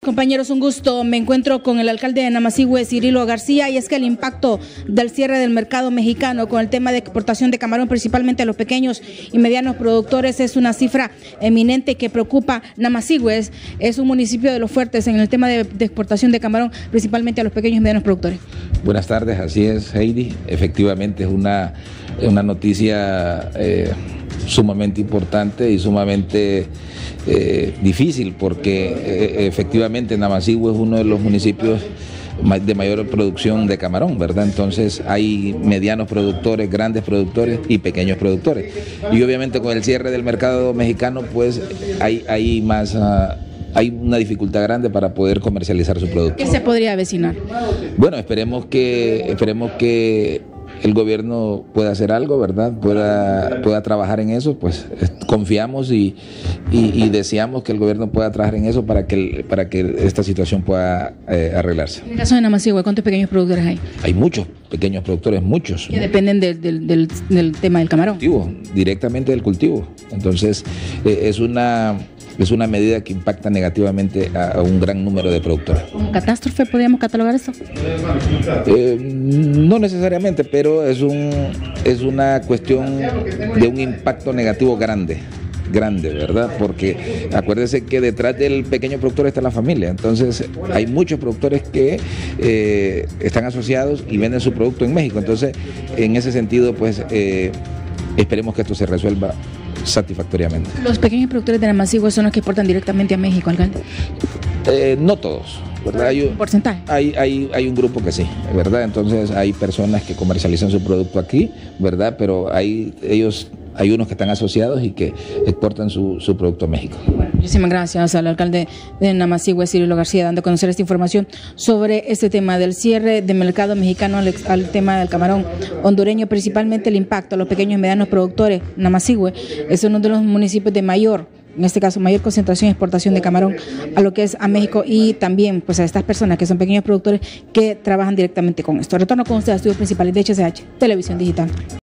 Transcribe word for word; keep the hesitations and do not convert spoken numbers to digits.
Compañeros, un gusto. Me encuentro con el alcalde de Namasihue, Cirilo García, y es que el impacto del cierre del mercado mexicano con el tema de exportación de camarón, principalmente a los pequeños y medianos productores, es una cifra eminente que preocupa. Namasihue es, es un municipio de los fuertes en el tema de, de exportación de camarón, principalmente a los pequeños y medianos productores. Buenas tardes, así es, Heidi. Efectivamente es una, una noticia eh, sumamente importante y sumamente eh, difícil, porque eh, efectivamente Namasihue es uno de los municipios de mayor producción de camarón, ¿verdad? Entonces hay medianos productores, grandes productores y pequeños productores. Y obviamente con el cierre del mercado mexicano, pues hay, hay más... Uh, hay una dificultad grande para poder comercializar su producto. ¿Qué se podría avecinar? Bueno, esperemos que, esperemos que el gobierno pueda hacer algo, ¿verdad? Pueda, pueda trabajar en eso, pues confiamos y, y, y deseamos que el gobierno pueda trabajar en eso para que, para que esta situación pueda eh, arreglarse. En el caso de Namasihue, ¿cuántos pequeños productores hay? Hay muchos pequeños productores, muchos. Que dependen del, del, del, del tema del camarón. Cultivo, directamente del cultivo. Entonces, eh, es una... es una medida que impacta negativamente a, a un gran número de productores. ¿Como catástrofe podríamos catalogar eso? Eh, no necesariamente, pero es, un, es una cuestión de un impacto negativo grande, grande, ¿verdad? Porque acuérdese que detrás del pequeño productor está la familia, entonces hay muchos productores que eh, están asociados y venden su producto en México, entonces en ese sentido, pues eh, esperemos que esto se resuelva satisfactoriamente. ¿Los pequeños productores de Namasihue son los que exportan directamente a México, alcalde? Eh, no todos, ¿verdad? Hay un, ¿Un porcentaje? Hay, hay, hay un grupo que sí, ¿verdad? Entonces hay personas que comercializan su producto aquí, ¿verdad? Pero hay, ellos, hay unos que están asociados y que exportan su, su producto a México. Bueno, muchísimas gracias al alcalde de Namasihue, Cirilo García, dando a conocer esta información sobre este tema del cierre del mercado mexicano al, al tema del camarón hondureño, principalmente el impacto a los pequeños y medianos productores. Namasihue es uno de los municipios de mayor, en este caso, mayor concentración y exportación de camarón a lo que es a México, y también pues a estas personas que son pequeños productores que trabajan directamente con esto. Retorno con ustedes a estudios principales de H C H, Televisión Digital.